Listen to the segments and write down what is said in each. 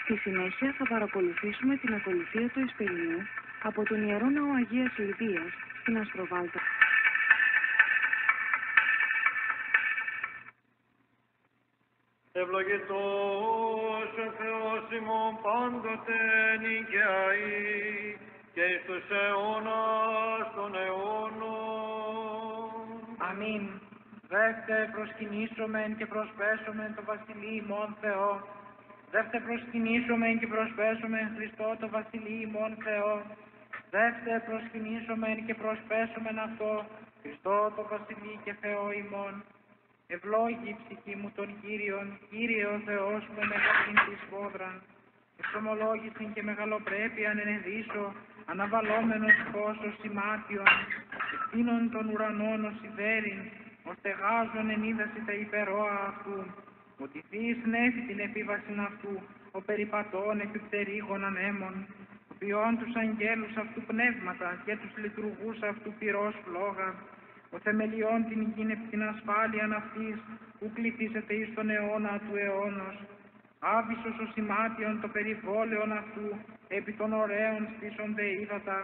Στη συνέχεια θα παρακολουθήσουμε την ακολουθία του Εσπερινού από τον Ιερό Ναό Αγίας Λιδίας στην Αστροβάλτα. Ευλογητός ο Θεός ημών πάντοτε νικιαή και εις τους αιώνας των αιώνων. Αμήν. Δεύτε προσκυνήσομεν και προσπέσομεν το Βασιλεί ημών Θεό. Δεύτε προσκυνήσομεν και προσπέσομεν Χριστό το Βασιλεί ημών Θεό. Δεύτε προσκυνήσομεν και προσπέσομεν αυτό Χριστό το Βασιλεί και Θεό ημών. Ευλόγη η ψυχή μου τον Κύριον, Κύριε ο Θεός μου μεγαλήν της φόδραν. Εξομολόγησιν και μεγαλοπρέπειαν ενεδίσω, αναβαλόμενος φως σημάτιον, ευθύνων των ουρανών ως ιδέριν, ως τεγάζων ενίδαση τα υπερόα αυτού, ότι θείς νέφη την επίβασιν αυτού, ο περιπατών επιπτερίγων ανέμων, ο ποιών τους αγγέλους αυτού πνεύματα και τους λειτουργούς αυτού πυρός φλόγα, ο θεμελιών την γην επί την ασφάλειαν αυτής, που κληθήσεται εις τον αιώνα του αιώνος. Άβυσσος ο σημάτιον το περιβόλαιον αυτού, επί των ωραίων στήσονται ύδατα.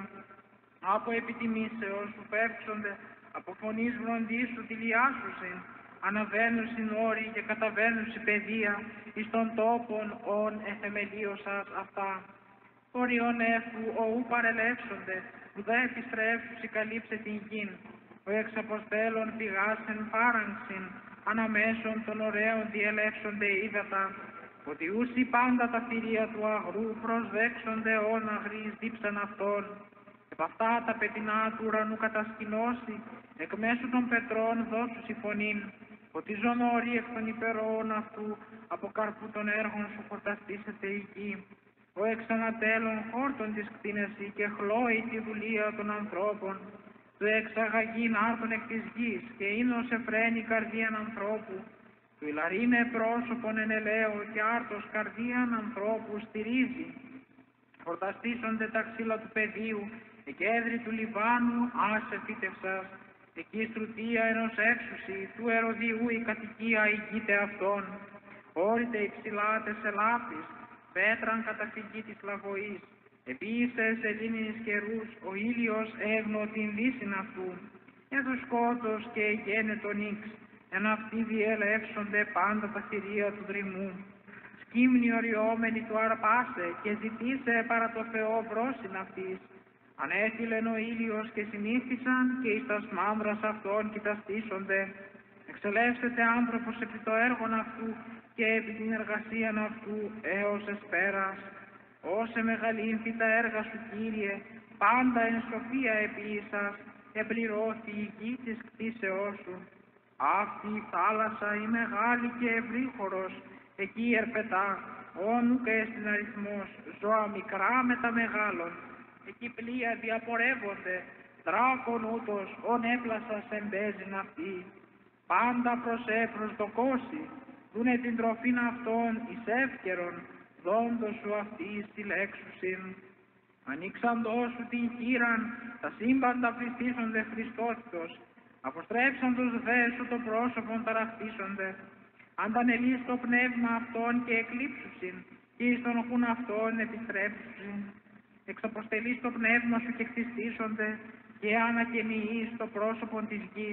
Από επιτιμήσεως σου φεύξονται, από φωνής βροντίσου τηλιάσουσιν, αναβαίνουσιν όροι και καταβαίνουσιν παιδεία, εις των τόπων ον εθεμελίωσας αυτά. Οριών έφου οού παρελεύσονται, ουδέ επιστρέφουσι καλύψε την γην. Ο εξαποστέλων πηγάσεν πάραγξιν, αναμέσων των ωραίων διελεύσονται ύδατα, ότι ούσι πάντα τα θηρία του αγρού προσδέξονται όν αγρείς δίψαν αυτών. Επ' αυτά τα πετεινά του ουρανού κατασκηνώσει, εκ μέσου των πετρών δώσου συμφωνήν, ότι ζωνόρι εκ των υπερόων αυτού, από καρπού των έργων σου χορταστήσεται η γη. Ο εξανατέλων χόρτων της κτίνεση και χλώει τη δουλεία των ανθρώπων, του εξαγαγήν άρτων εκ της γης και ίνος εφραίνει καρδίαν ανθρώπου, του ηλαρίνε πρόσωπον εν ελαίο και άρτος καρδίαν ανθρώπου στηρίζει. Χορταστήσονται τα ξύλα του πεδίου, εκέδρη του Λιβάνου άσε φύτευσας, εκεί στρουτία ενός έξουσι, του Ερωδιού η κατοικία ηγείται αυτών. Όρειτε υψηλά τες ελάφης, πέτραν καταφυγή της λαγωής. Επίσης Ελλήνης καιρούς, ο ήλιος έγνω την δύσιν αυτού. Έδω σκότος και γένε τον ίξ, εν αυτοί διελεύσονται πάντα τα θηρία του δρυμού. Σκύμνη οριόμενη του αρπάσε και ζητήσε παρά το Θεό βρόσιν αυτής. Ανέθυλεν ο ήλιος και συνήθισαν και εις τας μαύρας αυτών κοιταστήσονται. Εξελεύσεται άνθρωπος επί το έργον αυτού και επί την εργασίαν αυτού έως εσπέρας. Όσε μεγαλύνθη τα έργα σου, Κύριε, πάντα εν σοφία επίησας, επληρώθη η γη της κτίσεώς σου. Αυτή η θάλασσα η μεγάλη και ευρύχωρος, εκεί ερπετά, όν ουκ έστιν αριθμός, ζώα μικρά με τα μεγάλων. Εκεί πλοία διαπορεύονται, δράκων ούτως, όν έπλασας εμπέζειν αυτοί. Πάντα προσδοκώσει, δούνε την τροφήν αυτών εις εύκαιρον, δόντος σου αυτής τηλέξουσιν. Ανοίξαντός σου την χείραν, τα σύμπαντα πληστήσονται Χριστότητος, αποστρέψαντος δε σου το πρόσωπον ταραχτήσονται. Αντανελείς το πνεύμα αυτών και εκλείψουσιν, και εις τον οχούν αυτών επιστρέψουσιν. Εξαποστελείς το πνεύμα σου και χτιστήσονται, και ανακαινιείς το πρόσωπον της γης.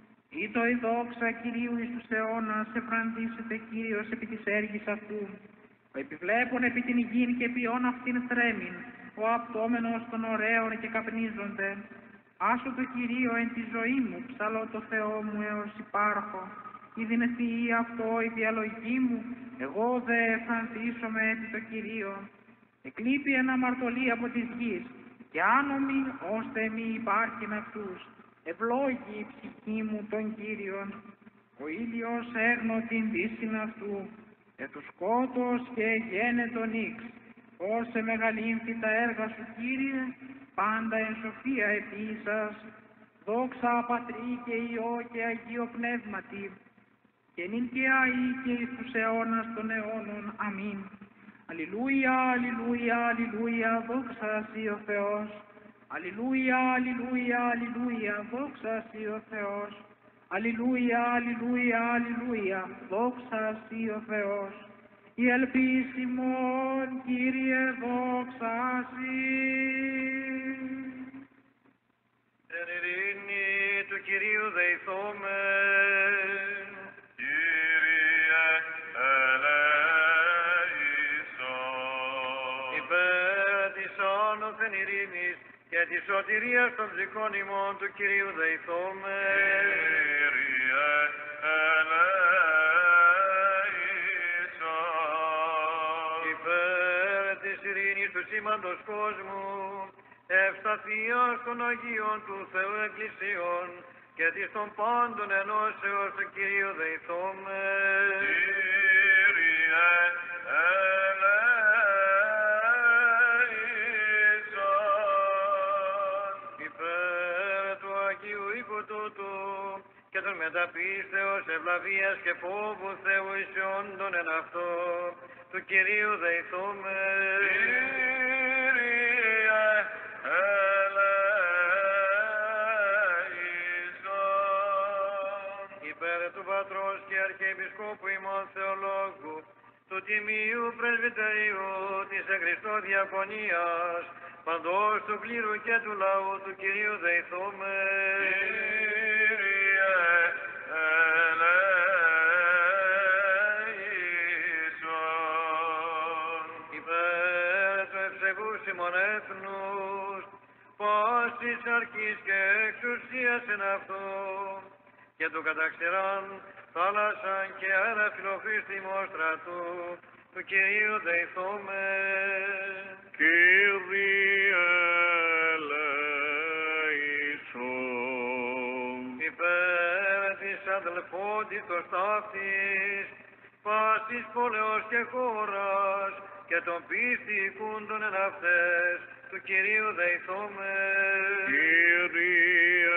Ήτο η δόξα Κυρίου εις τους αιώνας, εφραντήσεται Κύριος επί της έργης αυτού. Ο επιβλέπων επί την γην και ποιόν αυτήν θρέμην, ο απτόμενος των ωραίων και καπνίζονται. Άσο το Κυρίο εν τη ζωή μου, ψαλώ το Θεό μου έως υπάρχω. Η δυνεθή αυτό η διαλογή μου, εγώ δε εφραντήσομαι επί το Κυρίο. Εκλείπει ένα αμαρτωλή από της γης, και άνομοι ώστε μη υπάρχειν αυτούς. Ευλόγη η ψυχή μου τον Κύριον. Ο ήλιος έγνω την δύσιν αυτού, του σκότος και γένε τον ίξ. Όσε μεγαλύνθη τα έργα σου, Κύριε, πάντα εν σοφία επίησας. Δόξα Πατρί και Υιό και Αγίο Πνεύματι, και νυν και αεί και εις τους αιώνας των αιώνων. Αμήν. Αλληλούια, αλληλούια, αλληλούια, δόξα σοι ο Θεός. Αλληλούια, αλληλούια, αλληλούια, δόξα σοι ο Θεός. Αλληλούια, αλληλούια, αλληλούια, δόξα σοι ο Θεός. η ελπίσιμον, Κύριε, δόξα Συ. Εν ειρήνη του Κυρίου δεηθώμε. Κύριε ελέησον. Υπέρ της άνωθεν ειρήνης και της σωτηρίας των ψυχών ημών του Κυρίου δεηθώμε. Κύριε ελέησον. Υπέρ της ειρήνης του σήμαντος κόσμου, ευσταθίας των Αγίων του Θεού Εκκλησίων και της των πάντων ενώσεως του Κυρίου δεηθώμε. Κύριε ελέησον. Υπέρ του Αγίου οίκου τούτου και των μεταπίστεως ευλαβίας και φόβου Θεού εισιόντων εν αυτό του Κυρίου δεηθώμε. Κύριε ελέησον. Υπέρ του Πατρός και Αρχιεπισκόπου ημών Θεολόγου, του Τιμίου Πρεσβυτερίου της εν Χριστώ Διακονίας, παντός του κλήρου και του λαού του Κυρίου δεηθώμε. Κύριε ελέησον. Υπέρ του ευσεβούς ημών έθνους, πάσης αρκής και εξουσίας εν αυτό, και του καταξηράν θάλασσαν και αέρα φιλοφύστημος στρατού, του Κυρίου δεηθώμε. Κύριε ελέησον. Υπέρ της αδελφότητος ταύτης, πάσης πόλεως και χώρας, και των πίστη οικούντων εν αυτές, του Κυρίου δεηθώμε. Κύριε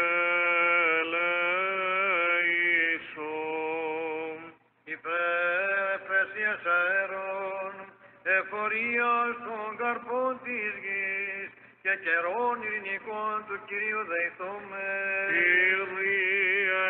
ελέησον. Υπέρ ευθεσίας αέρων, εφορίας των καρπών της γης, και καιρών ειρηνικών του Κυρίου δεηθώμε. Κύριε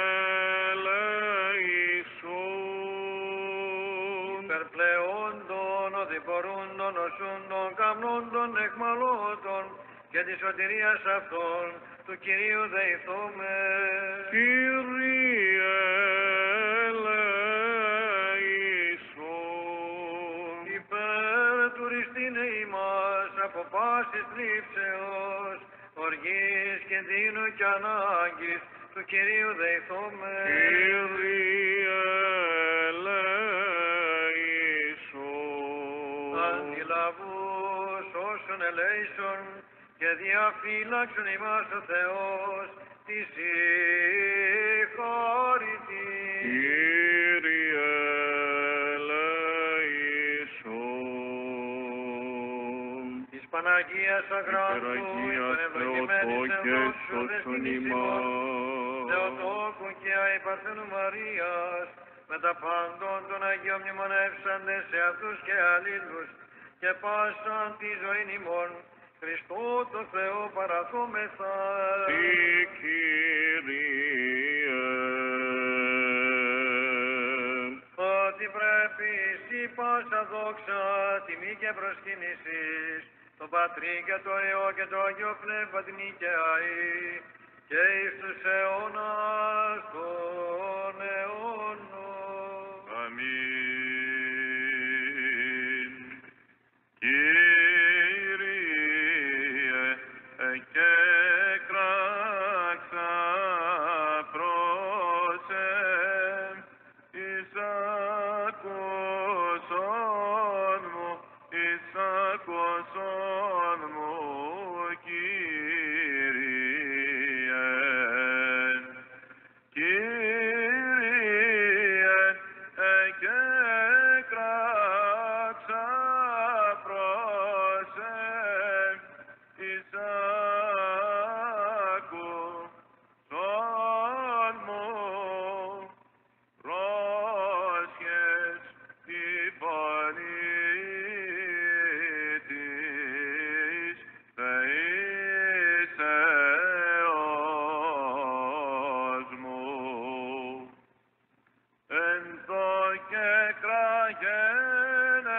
ελέησον. Υπερπλεόντων, οδηπορούντων, οσούντων, καμνόντων, εκμαλώτων, και της σωτηρίας αυτών του Κυρίου δεηθώμε. Κύριε ελέησον. Υπέρ του ρηστίνε ημάς από πάσης θλίψεως, οργής, κινδύνου και ανάγκης του Κυρίου δεηθώμε. Κύριε ελέησον. Αντιλαβούς όσων ελέησον και διαφύλαξον ημάς ο Θεός της συγχώρητη. Κύριε ελέησον. Της Παναγίας Αγράμμου, Υπεραγίας των ευλογημένης Θεοτόκε ενδόξου σώσον δεσποινής ημών, ημάς. Θεοτόκου και αϊπαρθένου Μαρίας, με τα πάντων των Αγίων μνημονεύσαντες σε αυτούς και αλλήλους, και πάσαν τη ζωήν ημών, Χριστό το Θεό παραθόμεθα. Συ Κύριε. Ότι πρέπει σοι πάσα δόξα, τιμή και προσκύνησης, το Πατρί και το Υιό και το Άγιο Πνεύμα την νικαιαή, και εις τους αιώνας των αιώνων. Αμήν. Κύριε, εκέκραξα πρόσε, εισάκουσον μου, Κύριε. Κύριε, εκέκραξα πρόσε, εισάκουσον μου, πρόσχες τη φωνή της θεήσεως μου. Εν το και κραγέν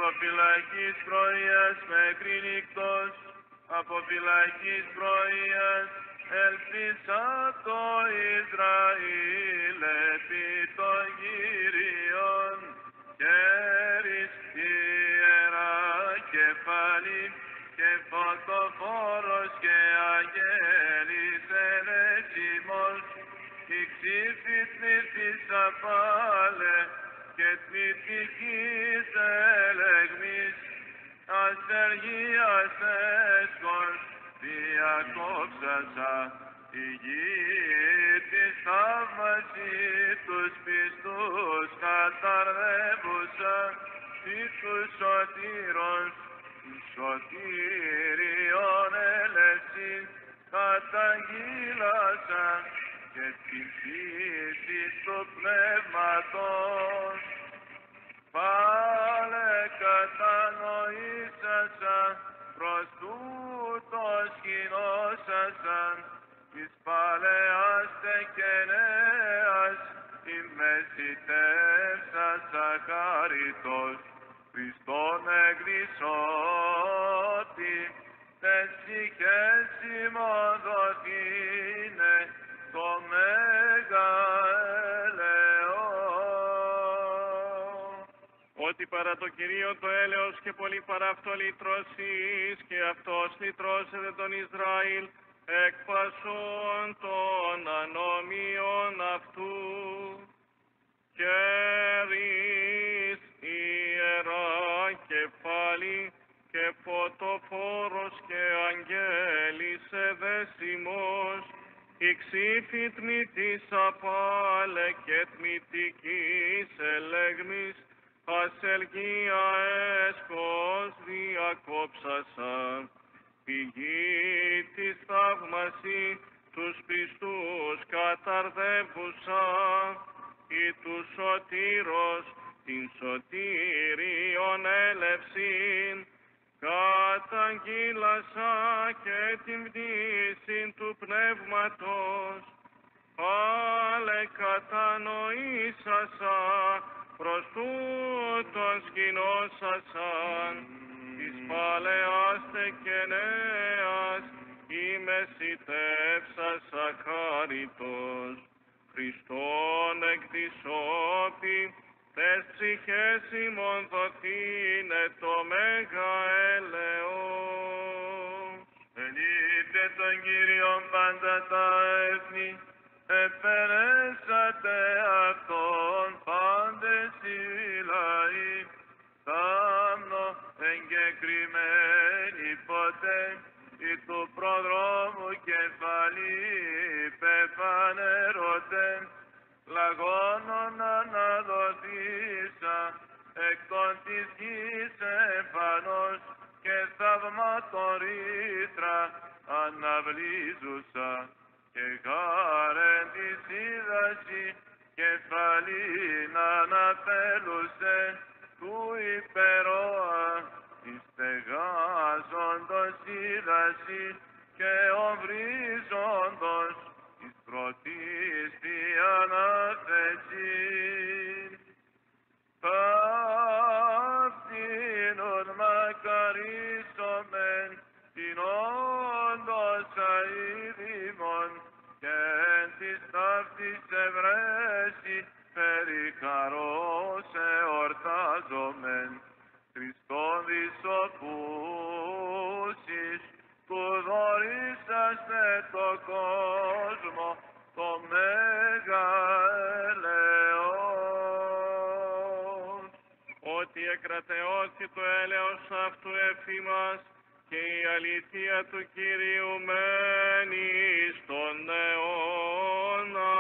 φυλακής πρωίας μέχρι νύκτος, από φυλακής πρωίας ελπίσα το Ισραήλ επί των Κύριων, χέρις ιερά κεφάλι και φωτοφόρος και αγγέλης ερεσιμός, η ξύφιτνη της απάλε και τμητικής ελεγμής, ασεργίας έσχος διακόψασα, η γη της θαύμαση τους πιστούς καταρρεύουσα, ή τους σωτήρων, τους σωτήριον έλευσιν καταγγείλασα, και την πίστη του πνεύματος πάλε κατανοήσασα, προς τούτος κοινώσασαν της παλαιάς και νέας ημεσιτεύσασα χάριτος, Χριστόν εκδισώτη, τες ψυχές ημών δοθήνε το μέγα ελεόν. Ότι παρά το Κυρίο το έλεος και πολύ παρά αυτό λυτρώσεις, και αυτός λυτρώσεται τον Ισραήλ εκ πασών των ανομίων αυτού. Χέρις ιερά κεφάλι και φωτοφόρος και αγγέλης εδεσιμός, η ξύφη τμητής απάλε και τμητικής ελεγμής, ασελγία έσχος διακόψασα, πηγή της θαύμαση τους πιστούς καταρδεύουσα, ή τους σωτήρος την σωτήριον έλευσιν, καταγγείλασα και την πτήσιν του πνεύματος, πάλε κατανοήσασα, προς τούτον σκηνώσασαν, της παλαιάς και νέας ημεσιτεύσασα χάριτος, Χριστόν εκδισώπη, τες ψυχές ημών δοθήνε το μέγα έλεος. Ενείτε τον Κύριον πάντα τα έθνη, επερέσατε αυτόν πάντες οι λαοί, θάμνο εγκεκριμένη ποτέ, ή του προδρόμου κεφαλή πεφανερωτέ, λαγώνων αναδοθήσα, εκ των της γης εμφανώς, και θαυμάτων ρήτρα αναβλύζουσα, και χάρεν της είδαση κεφαλήν αναπέλουσε, του υπερόα εις στεγάζοντος είδαση, και ομβρίζοντος εις πρωτίστη ανάθεση. Παύτηνον μακαρίσομεν την όντως αηδήμων, και εν της ταύτης ευρέσει περί χαρός εορτάζομεν, Χριστόν δισοπούσεις, που δωρήσαστε το κόσμο, το μέγα ελεός. Ότι εκρατεώθη το έλεος αυτού εφήμας, και η αλήθεια του Κυρίου μένει στον αιώνα.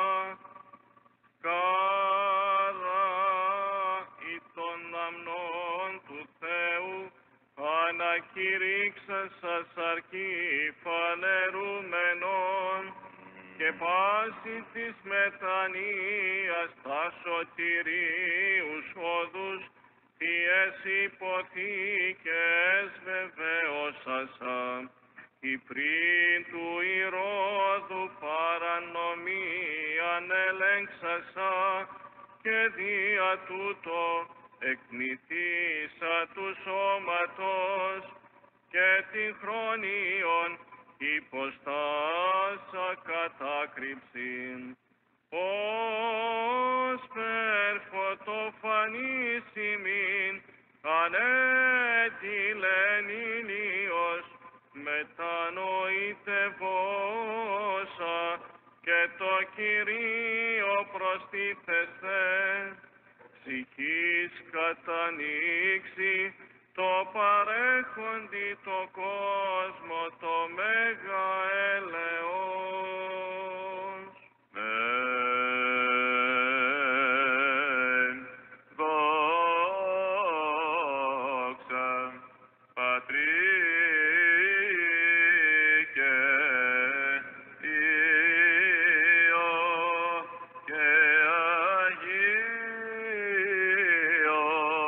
Κάρα ει των αμνών του Θεού, ανακηρύξασας αρκεί φανερούμενον, και πάση της μετανοίας τα σωτηρίους όδους, ποιες υποθήκες βεβαιώσασα, η πριν του Ηρώδου παρανομίαν ελέγξασα, και δια τούτο εκνηθήσα του σώματος και την χρόνιον υποστάσα κατάκρυψην. Ως περφωτοφανής ημίν ανέτειλεν ήλιος, μετανοητευόσα και το Κυρίο προστίθεστε, ψυχής κατανοίξει το παρέχοντι το κόσμο το μέγα έλεος. Δόξα Πατρί και Υιό και Αγίο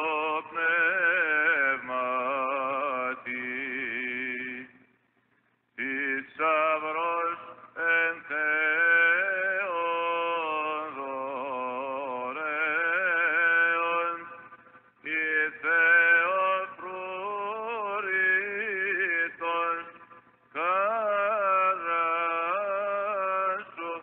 Πνεύματι, θησαυρός εν Θεόν δωρεών, η Θεόν προυρήτων, χαράσου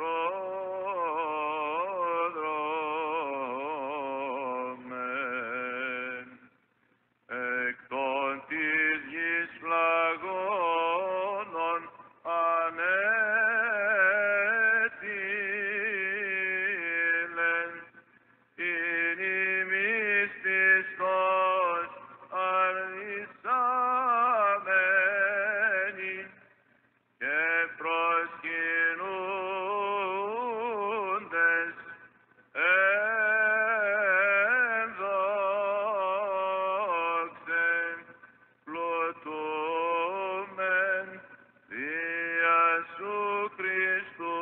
πρόδρομε, εκ των της γης φλαγώνων ανέτειλεν, ειν ημείς πιστός αρνησάμενοι και προσκυνούντες εν δόξε πλουτούμεν δια σου Χριστού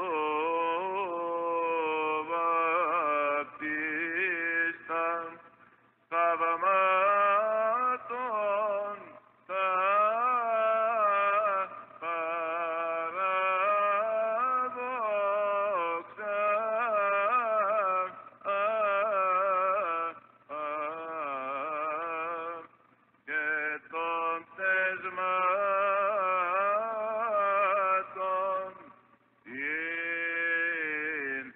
βαπτίστα θαυμάτων τα παραδόξα και των πτεσμάτων την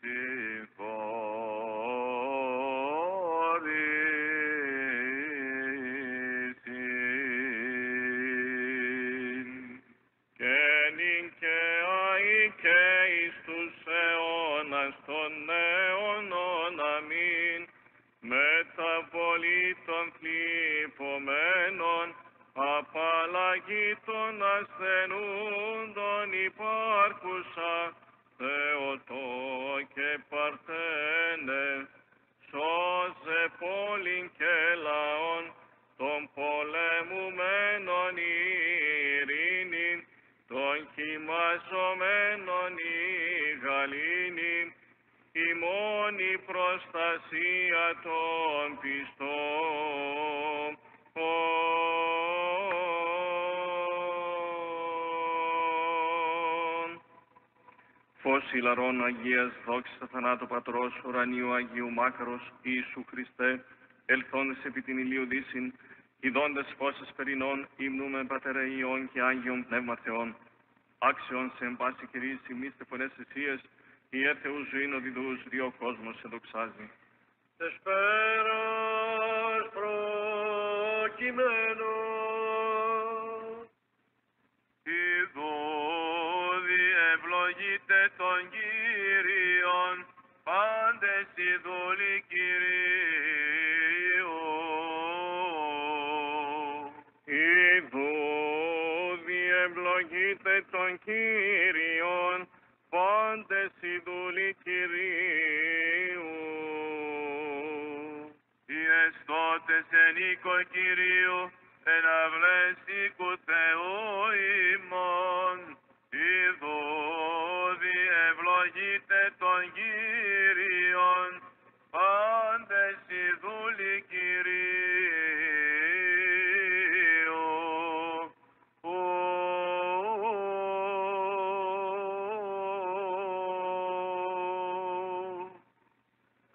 συμφόρησιν. Και νυν και αεί και εις τους αιώνας των αιώνων αμήν, μεταβολή των θλιπωμένων, απαλλαγή των ασθενούντων υπάρχουσα, Θεοτό και Παρθένε, σώζε πόλην και λαόν, των πολεμουμένων ειρήνην, των χυμαζομένων η γαλήνη, ημών η προστασία των πιστών. Φως ηλαρών Αγίας δόξης θανάτου Πατρός ουρανίου Αγίου Μάκαρος Ιησού Χριστέ, ελθόντες επί την ηλίου δύσιν, ειδώντες φώσες περινών, υμνούμε Πατέρα Υιών και Άγιον Πνεύμα Θεών. Άξιον σε εν πάση κυρίς ημίστε φωνές εσίες, η έρθεους ζωήν οδηδούς δύο κόσμος σε δοξάζει. Εσπέρας προκειμένου, Ιδούδη ευλογείτε τον Κύριον, πάντες οι δούλοι Κυρίου. Ιδούδη ευλογείτε τον Κύριον, πάντες οι δούλοι Κυρίου. Οι εστώτες εν οίκο Κυρίου, εν αυλές οίκου Θεού ημών, ιδούδη ευλογείτε τον Κύριον, πάντες οι δούλοι Κυρίου.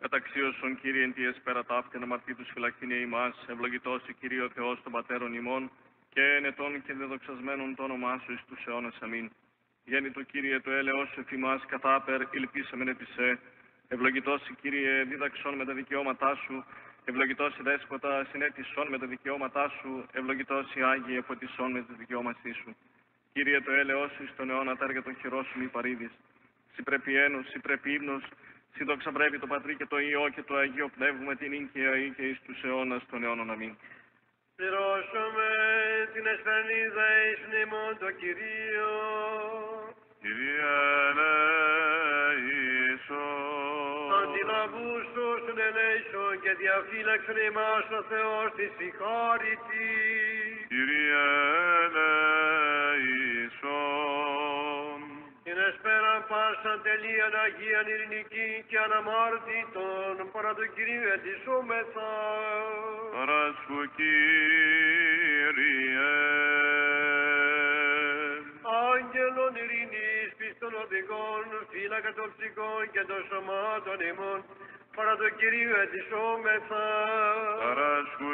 Καταξίωσον, Κύριε, εν τη εσπέρα ταύτην αμαρτήτους φυλακτήνε ημάς, ευλογητός η Κύριε ο Θεός των Πατέρων ημών, και ενετών και δεδοξασμένων το όνομά σου εις τους αιώνας. Αμήν. Γέννητο, Κύριε, το έλεος σου εφ' ημάς κατάπερ, υλπίσαμεν επί σε. Ευλογητός η Κύριε, δίδαξον με τα δικαιώματά σου. Ευλογητός η Δέσποτα, συνέτησον με τα δικαιώματά σου. Ευλογητός η Άγιε, φωτισόν με τη δικαιώματή σου. Κύριε, το έλεος σου εις τον αιώνα, τα έργα των χειρών σου μη παρήδεις. Συ πρέπει ένος, συ πρέπει ύμνος, συ δόξα πρέπει το Πατρί και το Υιό και το Αγίο Πνεύμα την ίνκαια ή και εις τους αιώνας των αιώνων. Αμήν. Πληρώσουμε την εσφαιρνίδα εις μνήμον το Κυρίο. Κύριε ελέησον. Αντιλαβούς όσων ελέησον και διαφύλαξον ημάς ο Θεός της συγχώρητη. Κύριε ελέησον. Την εσπέραν πάσαν τελείαν Αγίαν ειρηνική και αναμάρτητον παρά του Κυρίου ετισούμεθα. Παράσχου, Κύριε. Άγγελον ειρήνης πιστών οδηγών, φύλακα των ψυχών και των σωμάτων ημών, παρά του Κυρίου ετισόμεθα. Παράσχου,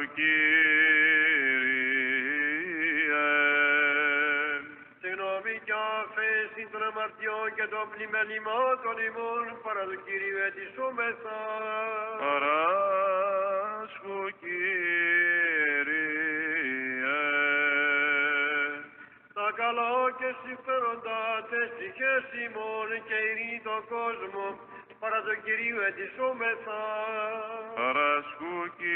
Κύριε. Συγγνώμη κι άφεση των αμαρτιών και των πλημελημάτων ημών, παρά του Κυρίου ετισόμεθα. Παράσχου, Κύριε. Τα καλά και συμφέροντα τες ψυχές ημών και ειρήνη τον κόσμο, παρά του Κυρίου ετισόμεθα. Παράσχου,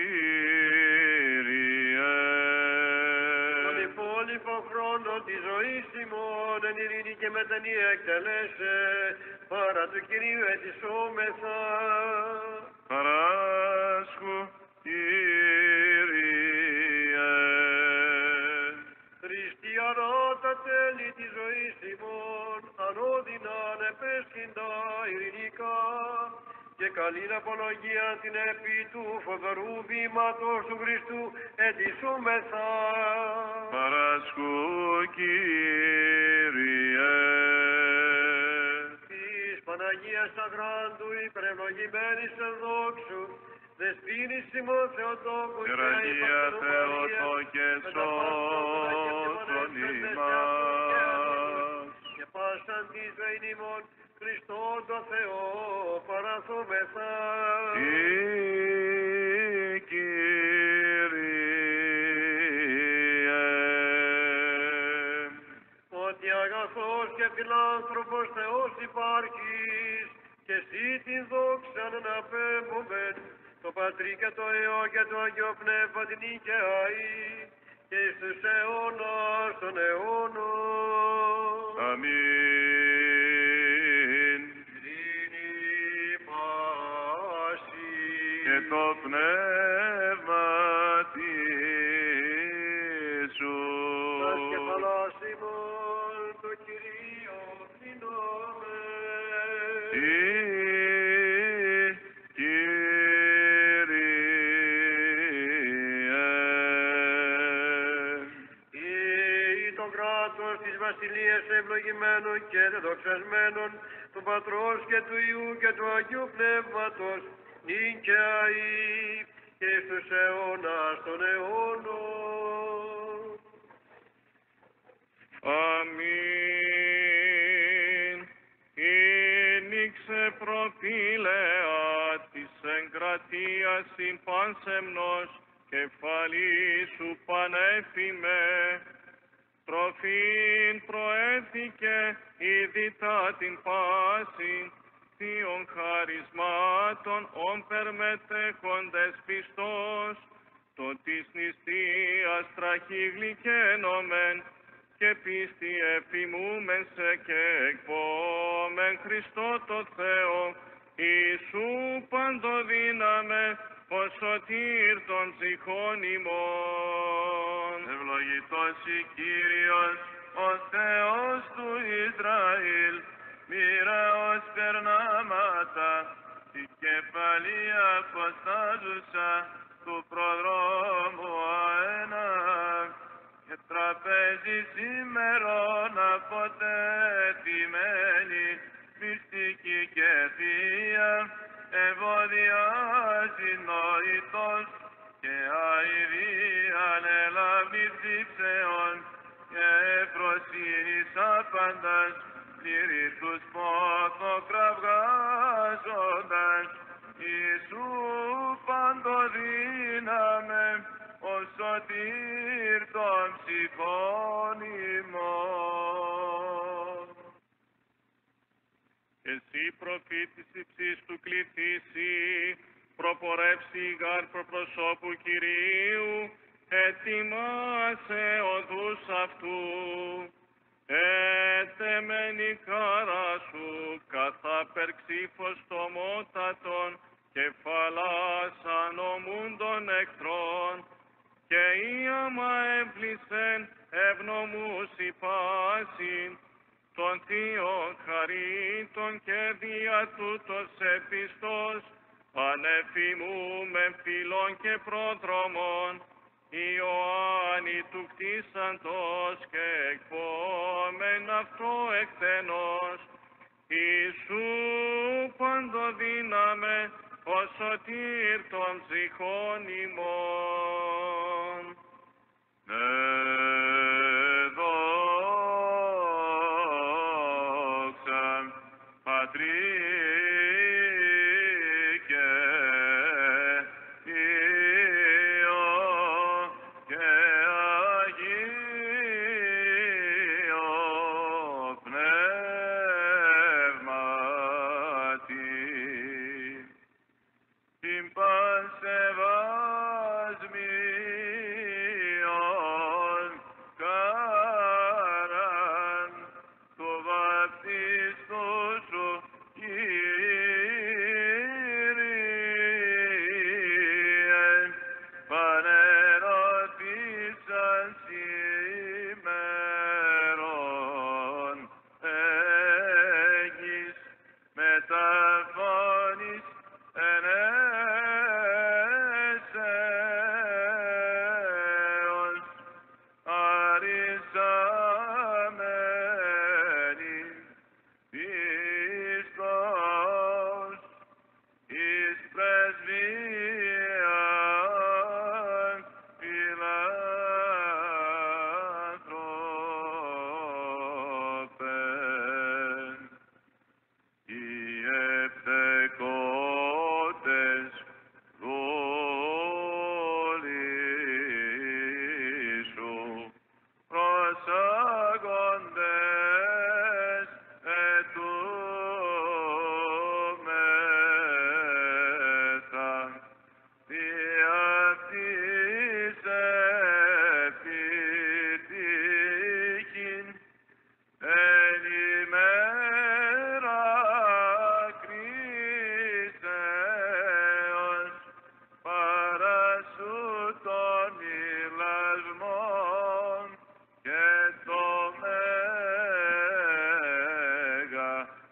Κύριε. Τον υπόλοιπο χρόνο της ζωής ημών εν ειρήνη και μετανία εκτελέσε, παρά του Κυρίου ετισόμεθα. Παράσχου, Κύριε. Χριστιανά τα τέλη της ζωής ημών, ανώδυνα ανεπέσχυντα ειρηνικά, και καλήν απολογία την επί του φοβερού βήματος του Χριστού ετισούμεθα. Παράσχου, Κύριε. Της Παναγίας Αγράντου υπερευλογημένης εν δόξου, δεσποίνης ημών Θεοτόκου και Ιεραγία Θεότο και σώσον ημάς. και πάσαν τη ζωή ημών Χριστόν το Θεό παραθούμεθα. Κύριε. Ότι αγαθός και φιλάνθρωπος Θεός υπάρχεις, και εσύ την δόξα να απέμπομεν, το Πατρί και το Υιό και το Αγίο Πνεύμα την οικαιαή, και εις τους αιώνας των αιώνων. Αμήν. Ειρήνη πάση. Και το πνεύμα σου. Τας κεφαλάς ημών το Κυρίο πληνόμεν. Βασιλείας ευλογημένων και δεδοξασμένων του Πατρός και του Υιού και του Αγίου Πνεύματος, νυν και αεί και εις τους αιώνας των αιώνων. Αμήν. Ήνιξε προφύλεα της εγκρατείας συμπάνσεμνος, κεφαλή σου πανέφημε, τροφήν προέθηκε ειδητά την πάση, θείων χαρισμάτων ον περμετέχοντες πιστός, το της νηστείας τραχή γλυκαίνομεν, και πίστη εφημούμεν σε και εκπόμεν Χριστό το Θεό, Ιησού παντοδύναμε, ο σωτήρ των ψυχών ημών. Ευλογητός η Κύριος, ο Θεός του Ισραήλ, μοίραος περνάματα, η κεφαλή αποστάζουσα του προδρόμου αένα, και τραπέζι σήμερον αποτεθειμένη, μυστική και θεία, ευώδια Κύριε τους πόθοκραυγάζοντας, Ιησού παντοδύναμε, ο σωτήρ των ψυχών ημών. Εσύ προφήτης υψίστου κληθήσει, προπορεύσει γάρ προπροσώπου Κυρίου, ετοιμάσε οδούς αυτού. Ετεμένη κάρα σου, καθαπερξήφος τομότατον, κεφαλάς ανομούν των εχθρών, και η άμα εύλησεν ευνομούσι πάσιν, των θείων χαρίτων και δια τούτος επιστός, ανεφημούμεν φίλων και πρόδρομων, Ιωάννη του κτίσαντος και εκπόμεν αυτό εκτενός, Ιησού παντοδύναμε, ο σωτήρ των ψυχών ημών. Δόξα Πατρί και Υιό και Αγίο Πνεύματι, την πασεβασμίων καράν του βαπτιστού σου, Κύριε, πανερωτήσαν σήμερον έγεις μεταφώνης ενέσεως αρισαμένη πιστός εις πρεσβείαν φιλάνθρωπε. Οι επτεκότες δούλοι σου, προσάγοντες ετούμεθα, δια αυτής επιτύχην εν ημέρα κρίσεως, παρά σου των ηλασμών και το μέγα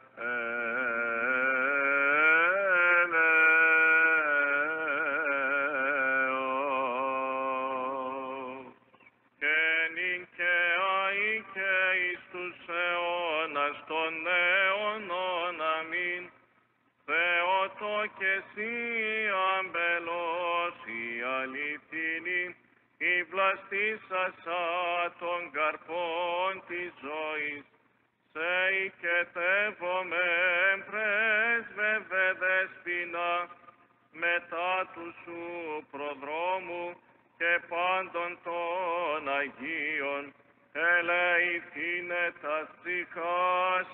έλεος. Και νυν και αεί και εις τους αιώνας των αιώνων, αμήν. Θεότο και εσύ αμπελός η αληθινή, η βλαστήσασα των καρπών της ζωής. Σε οικετεύομεν πρέσβευε δέσποινα, μετά του σου προδρόμου και πάντων των Αγίων, ελεηθήνε τα ψυχάς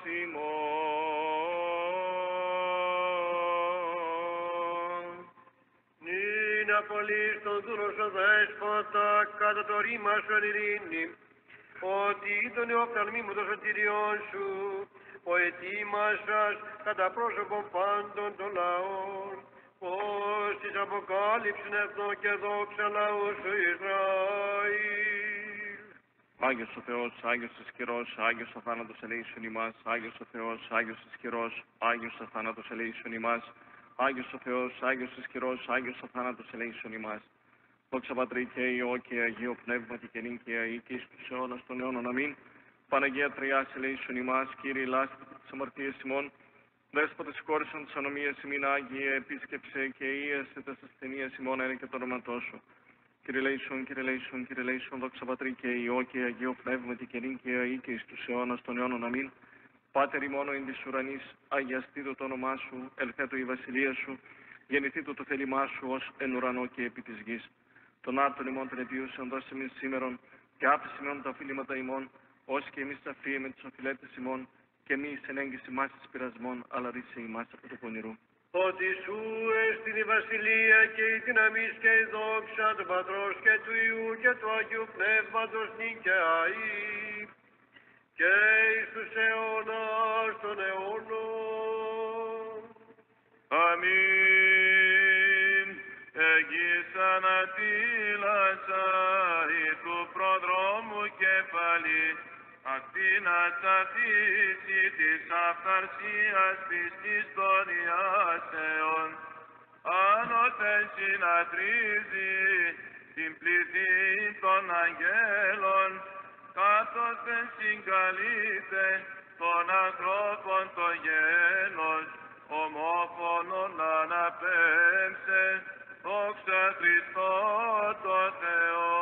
ημών. Νυν απολύς τον δούλος ο δέσποτα, κατά το ρήμα σου εν ειρήνη, ότι τον εοφθαλμή μου το σωτηριόν σου, ο ετοίμασας κατά πρόσωπον πάντων των λαών, πως της αποκάλυψην εθνών και δόξα λαού σου Ισραήλ. Άγιος ο Θεός, Άγιος ισχυρός, Άγιος ο θάνατος ελέησον ημάς, Άγιος ο Θεός, Άγιος ισχυρός, Άγιος ο θάνατος ελέησον ημάς, Άγιος ο Θεός, Άγιος ισχυρός, Άγιος ο θάνατος ελέησον ημάς. Δόξα Πατρί και Υιό και Αγίο Πνεύματι και νυν και αεί και εις τους αιώνας των αιώνων. Αμήν. Παναγία Τριάς ελέησον ημάς, Κύριε λάστητε τις αμαρτίες ημών, Δέσποτε συγχώρησον τις ανομίες ημίν, Άγιε επίσκεψε και ίεσε τες ασθενείες ημών, ένε και το όνοματό σου. Κύριε λέησον, Κύριε λέησον, Κύριε λέησον, δόξα Πατρί και Υιό και Αγίο Πνεύματι και νυν και αεί και εις τους αιώνας των αιώνων. Αμήν. Πάτερ ημών εν της ουρανής, αγιαστήτω το όνομά σου, ελθέτω η βασιλεία σου, γεννηθήτω το θέλημά σου ως εν ουρανό και επί της γης. Τον άρτον ημών των αιτίουσεων δώσε εμείς σήμερον, και άφησε ημών τα οφείληματα ημών, ως και εμείς αφήμε τους οφειλέτες ημών, και μη εις εν έγκυση μας εις πειρασμών, αλλά ρίσε ημάς από το πονηρού. Ότι σου εστιν η βασιλεία και η δύναμις και η δόξα του Πατρός και του Υιού και του Αγίου Πνεύματος νικαιαή και εις τους αιώνας των αιώνων. Αμήν. Εγγύσαν ατήλασα ή του προδρόμου κεφαλή, ακτίνας αφήσει της αυθαρσίας πιστής των ιάσεων, άνωθεν συνατρίζει την πληθή των αγγέλων, κάθωθεν συγκαλείται των ανθρώπων το γένος, ομόφωνον αναπέμψε, δόξα Χριστό το Θεό.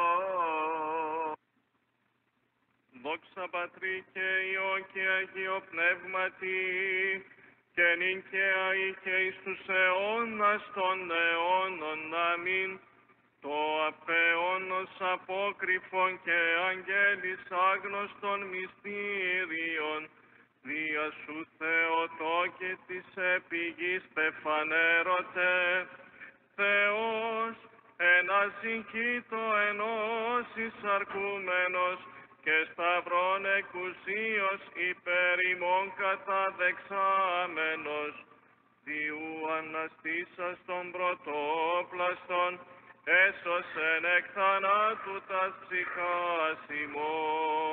Δόξα Πατρί και Υιό και Αγίο Πνεύματι, και νυν και αεί και εις τους αιώνας των αιώνων. Αμήν. Το απέωνος απόκρυφων και αγγέλης άγνωστων μυστήριων, δια σου Θεοτόκε της επιγής πεφανέρωτε, Θεός εναζικήτω ενός εισαρκούμενος, και σταυρών εκουσίως υπέρ ημών καταδεξάμενος, διού αναστήσας των πρωτόπλαστων, έσωσεν εκ θανάτου τας ψυχάς ημών.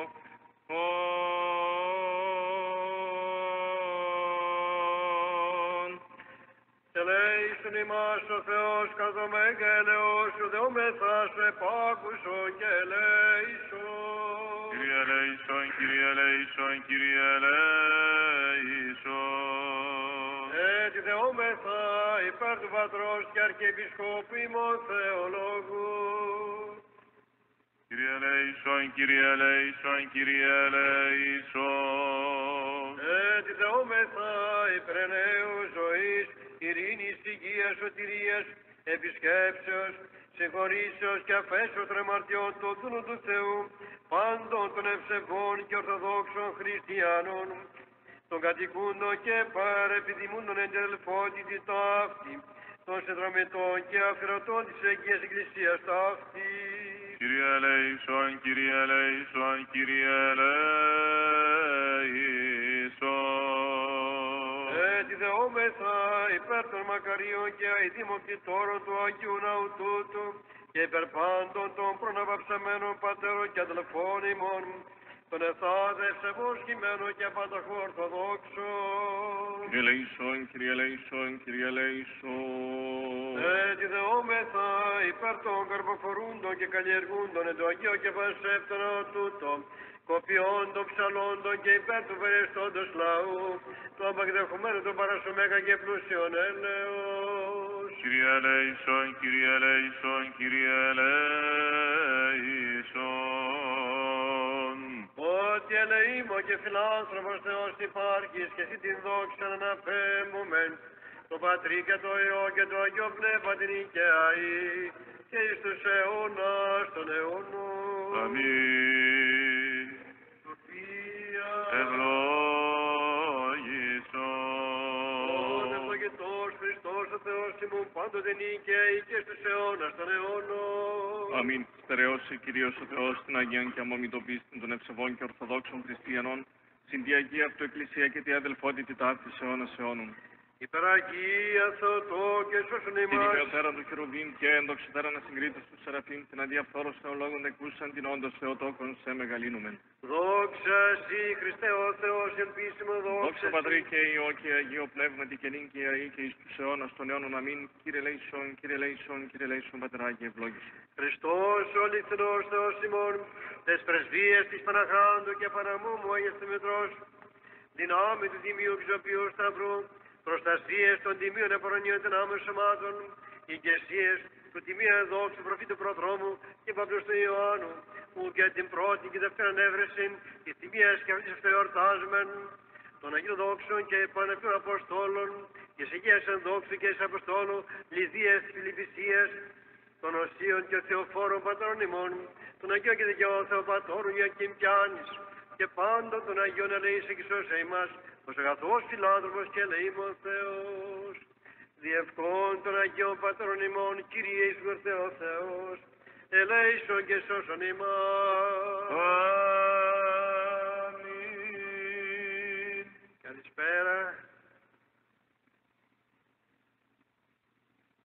Ελέησον ημάς ο Θεός καθομεγγέλεος σου δεόμεθα σου επάκουσον και ελέησον. Κύριε ελέησον, Κύριε ελέησον, Κύριε ελέησον. Έτσι δεόμεθα υπέρ του Πατρός και Αρχιεπισκόπου ημών Θεολόγου. Κύριε ελέησον, Κύριε ελέησον, Κύριε ελέησον. Έτσι δεόμεθα υπέρ νέου ζωής, ειρήνης, υγείας, σωτηρίας, επισκέψεως, συγχωρήσεως και αφέσεως των αμαρτιών του δούλου του Θεού, πάντων των ευσεβών και ορθοδόξων χριστιανών, των κατοικούντων και παρεπιδημούντων εν τελφότητη ταύτη, των συνδρομητών και αφιερωτών της Αγίας Εκκλησίας ταύτη. Κύριε ελέησον, Κύριε ελέησον, Κύριε ελέησον. Έτσι δεόμεθα υπέρ των μακαρίων και αηδήμων κτητόρων του Αγίου Ναού τούτου και υπέρ πάντων των προναβαψαμένων πατέρων και αδελφών ημών, των εθάδε ευσεβών σχημένων και πανταχού ορθοδόξων. Κύριε ελέησον, Κύριε ελέησον, Κύριε ελέησον. Έτσι δεόμεθα υπέρ των καρποφορούντων και καλλιεργούντων εν το Αγίο και Πασεύτωνο τούτο, κοπιόντων, ψαλόντων και υπέρ του βερεστόντος λαού, του απαγδεχομένου των παρασωμέγα και πλούσιων έλεος. Κύριε ελέησον, Κύριε ελέησον, Κύριε ελέησον. Ότι ελεήμο και φιλάνθρωπος Θεός υπάρχεις και εσύ την δόξα να αναπέμπομεν, το Πατρί και το Υιό και το Αγίο Πνεύμα την οικαιαή και εις τους αιώνας των αιώνων. Αμήν. Σοφία. Ευλόγησον. Ευλογητός Χριστός ο Θεός ημών πάντοτε νικαίοι και στους αιώνας των αιώνων. Αμήν. Στερεώσει Κυρίως ο Θεός την Αγίαν και αμομητοποίησιν των ευσεβών και ορθοδόξων χριστιανών, συν τη Αγία Αυτού Εκκλησία και τη αδελφότητη ταύτης αιώνας αιώνων. Υπεραγία Θεοτό και σώσον Την ημάς. ιδεοτέρα του Χερουβίμ και ενδοξωτέρα να συγκρίτως του Σεραφείμ, την αδιαφθόρος θεολόγων εκούσαν την όντως Θεοτόκον σε μεγαλύνομεν. Δόξα Συ Χριστέ ο Θεός ελπίσιμο Δόξα δόξα Πατρί και Υιό και Αγίο Πνεύματι και νυν και αεί και εις τους αιώνας των αιώνων. Αμήν. Κύριε ελέησον, Κύριε ελέησον, Κύριε ελέησον, Πατεράγιε ευλόγησον. Χριστός ο αληθινός Θεός ημών, τες πρεσβείες της Παναχάντου και Παναμούμου Αγίας Μητρός, δυνάμει του Τιμίου Ξοποιού Σταυρού, προστασίες των τιμίων επορωνίων των άμεσων σωμάτων, ηγεσίες του τιμίου εδόξου προφήτου προδρόμου και παπλούς του Ιωάννου, που για την πρώτη και δεύτερη έβρεση της τιμίας και αυτής αυτοεορτάζομεν, των Αγίων Δόξων και Πανεφύων Αποστόλων, και Υγείας Ενδόξου και Αποστόλου, Λιδίας Φιλιππισίας, των Οσίων και Θεοφόρων Πατρών ημών, των Αγίων και Δικαιών Θεοπατώρων Ιακήμ και Άνης, και πάντων των Αγίων ελεήσε και σώσε ημάς, ως αγαθός φιλάνθρωπος και ελεήμων Θεός. Διευκόν των Αγίων Πατρών ημών, Κύριε Ιησού Θεός, ελέησον και σώσον ημάς.